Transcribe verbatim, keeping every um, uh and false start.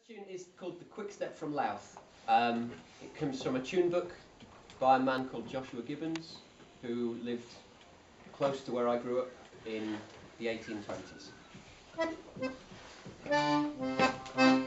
Tune is called the Quickstep from Louth. Um, it comes from a tune book by a man called Joshua Gibbons, who lived close to where I grew up in the eighteen twenties.